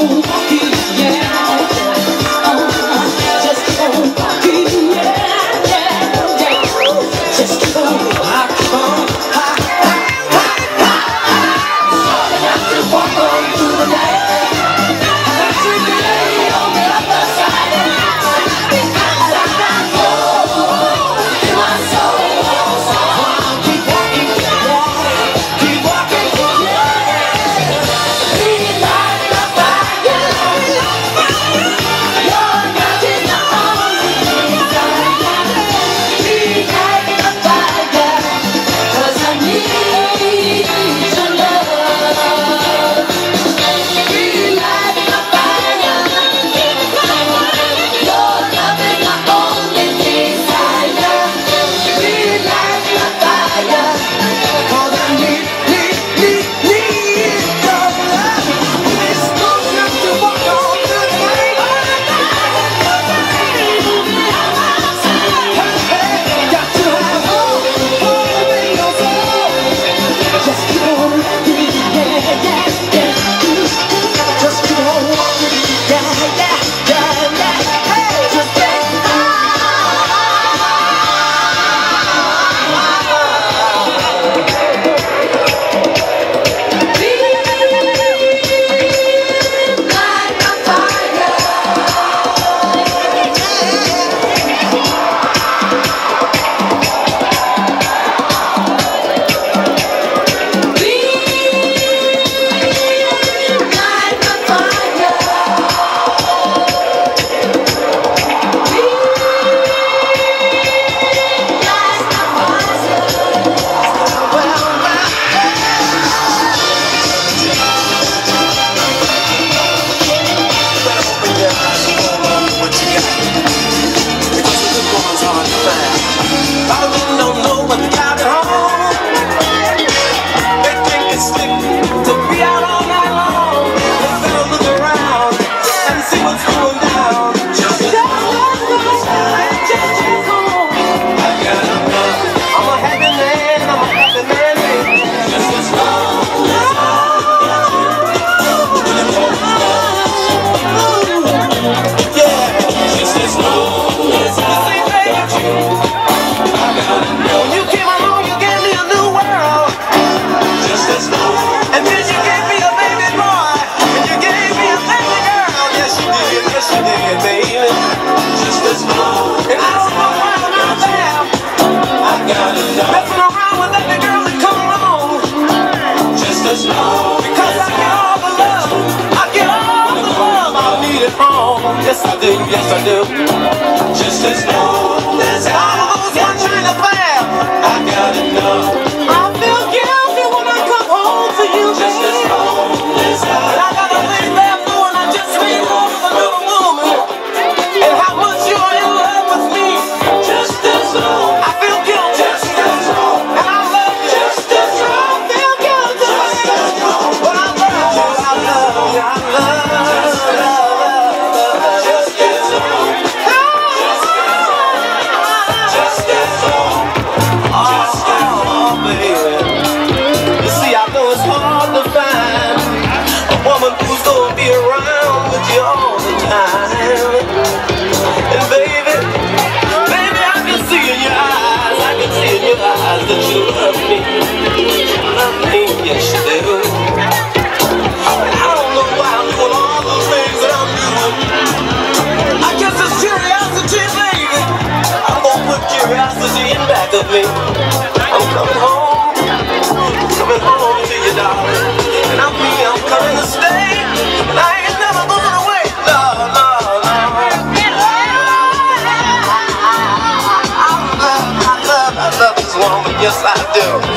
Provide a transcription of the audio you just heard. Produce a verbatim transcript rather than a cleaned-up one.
Yes I do, yes I do. Just as long as I was one trying to fail, I gotta know. I feel guilty when I come home to you. Just as long as I, I gotta lay there knowing I just made love with another woman, and how much you are in love with me. Just as long, I feel guilty. Just as long, and I love you. Just as long, I feel guilty. Just as long, but I love you. I love you. I love you. Who's gonna be around with you all the time? And baby, baby, I can see in your eyes, I can see in your eyes that you love me. You love me, yes you do. And I don't know why I'm doing all those things that I'm doing. I guess it's curiosity, baby. I'm gonna put curiosity in back of me. I'm coming home, coming home to you, darling. And I mean, I'm coming to stay. And I ain't never going away. No, no, no. I love, I love, I love this woman. Yes, I do.